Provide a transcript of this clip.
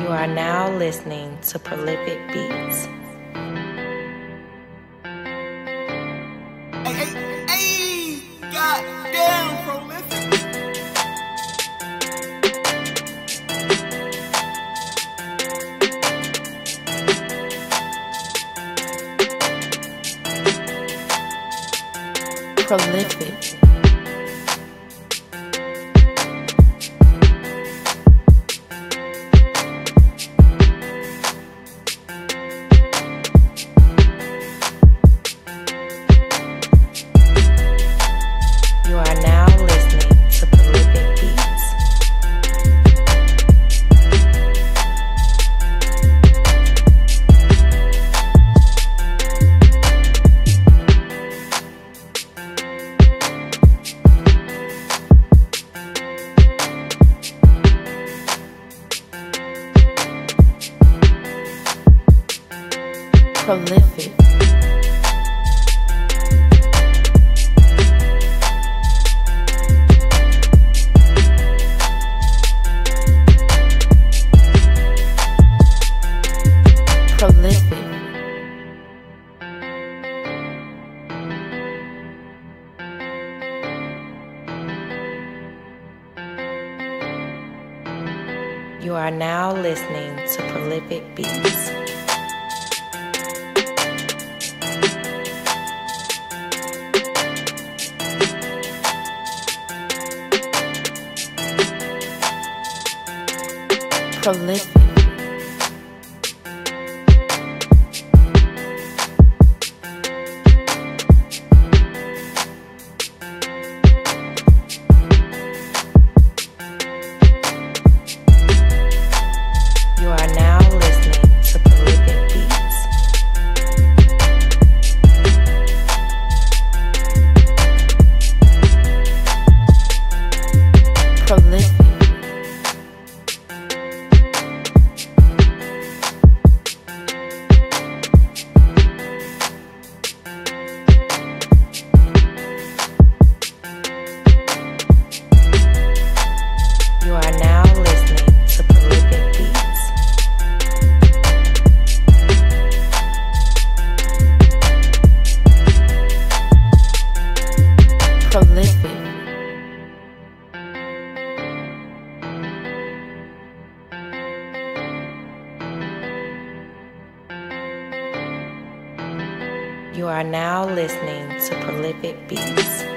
You are now listening to Prolific Beats. Hey, goddamn prolific. Prolific. You are now listening to Prolific Beats. Prolific. Prolific. You are now listening to Prolific Beats. Prolific. You are now listening to Prolific Beats. Prolific. You are now listening to Prolific Beats. Prolific. You are now listening to Prolific Beats.